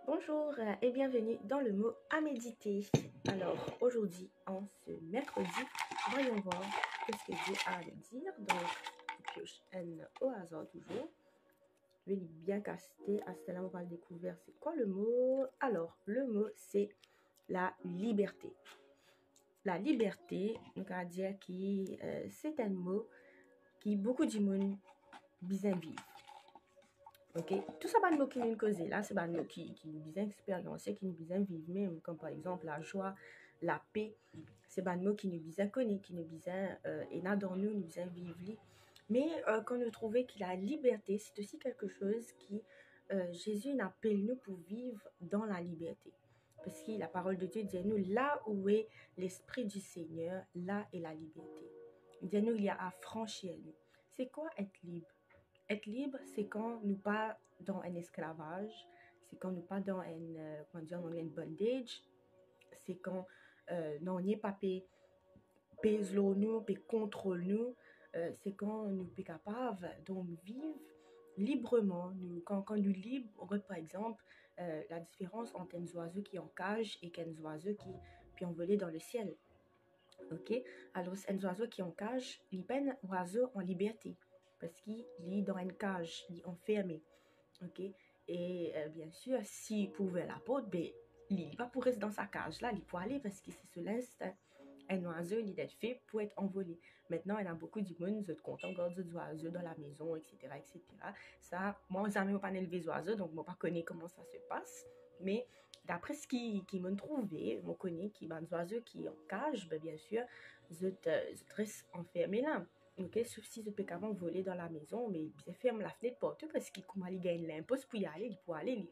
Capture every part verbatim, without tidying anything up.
Bonjour euh, et bienvenue dans le mot à méditer. Alors aujourd'hui, en ce mercredi, voyons voir ce que Dieu a à nous dire. Donc, je pioche N au hasard toujours. Je vais lui bien caster. À ce là on va le découvrir. C'est quoi le mot? Alors, le mot, c'est la liberté. La liberté, donc à dire que euh, c'est un mot qui beaucoup de monde besoin vivre. Ok, tout ça va nous qui nous causer là, c'est nous qui qui nous besoin expériencer, qui nous besoin vivre même, comme par exemple la joie, la paix, c'est nous qui nous besoin connaître, qui nous besoin euh, et là dans nous nous besoin vivre. Mais euh, quand nous trouvons que la liberté, c'est aussi quelque chose qui euh, Jésus appelle nous pour vivre dans la liberté. Parce que la parole de Dieu dit nous, là où est l'esprit du Seigneur, là est la liberté. Il dit nous, il y a à franchir nous. C'est quoi être libre? Être libre, c'est quand nous pas dans un esclavage, c'est quand nous pas dans un, euh, comment dire, dans un bondage, c'est quand euh, non n'est pas payé pèse nous, pèse contrôle nous, euh, c'est quand nous sommes capables de vivre librement. Nous, quand, quand nous libres, on regarde par exemple euh, la différence entre un oiseau qui est en cage et un oiseau qui peut envoler dans le ciel. Ok, alors un oiseau qui est en cage, il n'est un oiseau en liberté parce qu'il est dans une cage, il est enfermé. Ok, et euh, bien sûr, s'il pouvait la porte, ben, il ne va pas pour rester dans sa cage là, il peut aller parce que c'est ce l'instinct. Un oiseau, il est fait pour être envolé. Maintenant, il y a beaucoup de monde qui sont contents de garder des oiseaux dans la maison, et cetera, et cetera. Ça, moi, je n'ai pas élevé des oiseaux, donc je ne connais pas comment ça se passe. Mais d'après ce qu'ils qui m'ont trouvé, je connais qu'il y a des oiseaux qui en cage, ben, bien sûr, je restent enfermés là. Ok, sauf si je peux quand même voler dans la maison, mais je ferme la fenêtre partout parce qu'il gagne l'impôt pour y aller, il peut aller.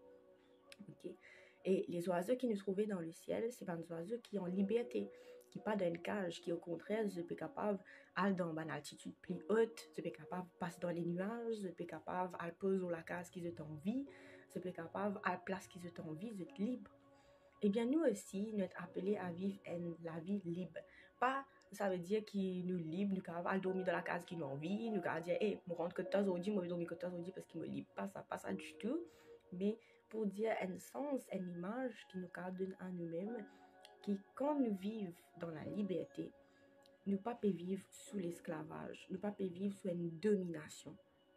Ok. Et les oiseaux qui nous trouvaient dans le ciel, c'est des oiseaux qui ont liberté, qui pas dans une cage, qui au contraire, je peux capable d'aller dans une altitude plus haute, je peux capable de passer dans les nuages, je peux capable d'aller poser sur la case qu'ils ont envie, je peux capable à la place qu'ils ont envie, je suis libre. Eh bien, nous aussi, nous sommes appelés à vivre une, la vie libre. Pas, ça veut dire que nous libres, nous pouvons dormir dans la case qui nous envie, nous pouvons dire, hé, je rentre que toi aujourd'hui, je vais dormir que toi aujourd'hui parce qu'il me libre. Pas ça, pas ça du tout. Mais pour dire un sens, une image qui nous donne à nous-mêmes, qui quand nous vivons dans la liberté, nous ne pouvons pas vivre sous l'esclavage, nous ne pouvons pas vivre sous une domination.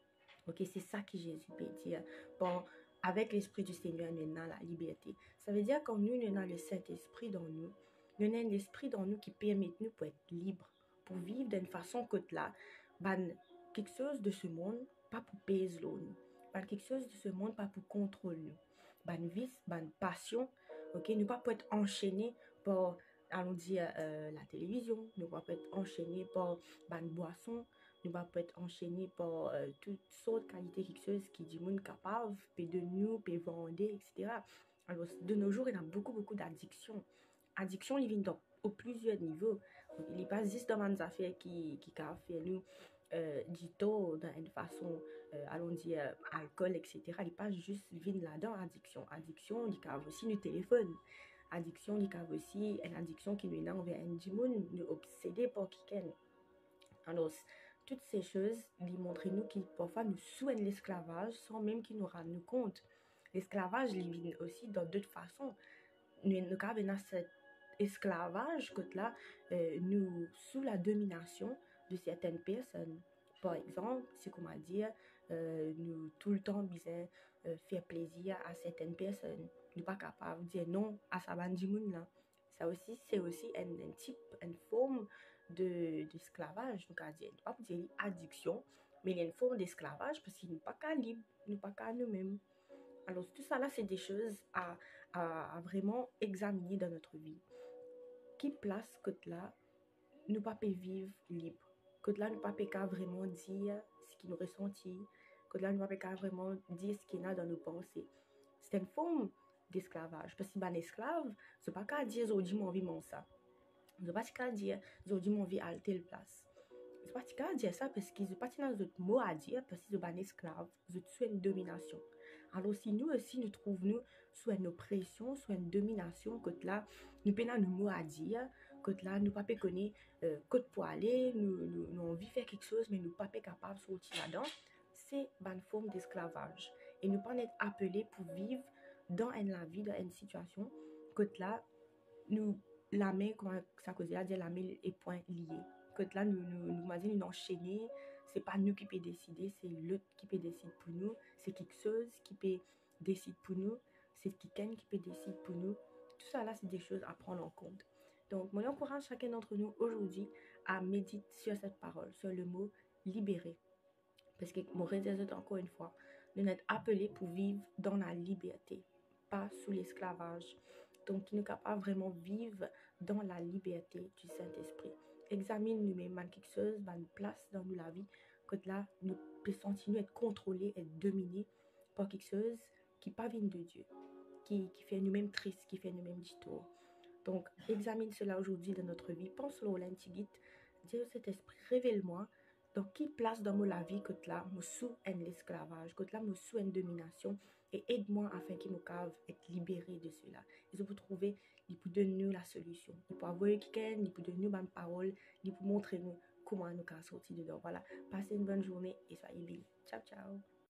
Ok, c'est ça que Jésus peut dire. Bon, avec l'Esprit du Seigneur, nous avons la liberté. Ça veut dire que nous, nous avons le Saint-Esprit dans nous. Nous avons l'Esprit dans nous qui permet nous pour être libres, pour vivre d'une façon que là, ben, quelque chose de ce monde, pas pour peser nous. Ben, quelque chose de ce monde, pas pour contrôler nous. Ben, vice, ben, passion, ok, nous pas pour être enchaînés par, allons dire, euh, la télévision, nous pas pour être enchaînés par ben, boisson, nous va pas être enchaînés par euh, toutes sortes de qualités, quelque chose qui dit monde capable, peut de nous, peut vendre, et cetera. Alors, de nos jours, il y a beaucoup, beaucoup d'addictions. Addiction, il vient au plusieurs niveaux. Donc, il n'est pas juste dans des affaires qui, qui fait nous euh, du tort d'une une façon, euh, allons dire, euh, alcool, et cetera. Il n'est pas juste vient là-dedans, addiction. Addiction, il y a aussi le téléphone. Addiction, il y a aussi une addiction qui nous est envers un monde, nous obsédé par quelqu'un. Alors, toutes ces choses, ils montrent nous qui parfois nous souhaitent l'esclavage sans même qu'ils nous rendent compte. L'esclavage, il vient aussi dans d'autres façons. Nous avons dans cet esclavage que là, euh, nous sous la domination de certaines personnes. Par exemple, c'est comment dire, euh, nous tout le temps besoin euh, faire plaisir à certaines personnes. Nous pas capable de dire non à sa bande là. Ça aussi, c'est aussi un, un type, une forme de d'esclavage. Donc, on ne pas dire addiction, mais il y a une forme d'esclavage parce qu'il n'est pas qu'à libre, il n'est pas qu'à nous-mêmes. Alors, tout ça là, c'est des choses à, à, à vraiment examiner dans notre vie. Qui place que là, nous pas vivre libre, que là, nous pas qu'à vraiment dire ce qui nous ressentit, que là, nous pas qu'à vraiment dire ce qu'il y a dans nos pensées. C'est une forme d'esclavage. Parce que si un esclave, c'est pas qu'à dire aujourd'hui, mon vie, mon ça. Je ne pas qu'à dire aujourd'hui, mon vie à telle place. Je ne pas qu'à dire ça parce qu'ils n'ont pas d'autres mots à dire parce qu'ils sont un esclave, ils sont une domination. Alors si nous aussi nous trouvons nous sous une oppression, sous une domination, que là nous penons nos mots à dire, que là nous pas connaître euh, côté pour aller, nous nous nous envie faire quelque chose mais nous pas capable de sortir là-dedans, c'est une forme d'esclavage et nous pas être appelés pour vivre dans une la vie, dans une situation, que là, nous, la main, comme ça cause là, dire la main et point lié. Que là, nous, nous, nous, nous, nous enchaîner, c'est pas nous qui peut décider, c'est l'autre qui peut décider pour nous, c'est quelque chose qui peut décider pour nous, c'est quelqu'un qui peut décider pour nous. Tout ça là, c'est des choses à prendre en compte. Donc, moi, j'encourage chacun d'entre nous aujourd'hui à méditer sur cette parole, sur le mot libérer. Parce que, mon redis encore une fois, nous sommes appelés pour vivre dans la liberté, pas sous l'esclavage. Donc, nous sommes capables vraiment vivre dans la liberté du Saint-Esprit. Examine nous-mêmes quelque chose, une place dans nous la vie, que là, nous pouvons continuer à être contrôlés, être dominés par quelque chose qui n'est pas vient de Dieu, qui, qui fait nous-mêmes tristes, qui fait nous-mêmes du tour. Donc, examine cela aujourd'hui dans notre vie. Pense-le au l'antigite. Dis au Saint-Esprit, révèle-moi dans qui place dans la vie que là, je suis sous un esclavage, que là, je suis sous une domination, et aide-moi afin qu'il me cave être libéré de cela. Et je peux trouver, il peut donner nous la solution. Il peut avoir quelqu'un, il peut donner nous une parole, il peut montrer nous comment nous sortir dedans. Voilà, passez une bonne journée et soyez bénis. Ciao, ciao.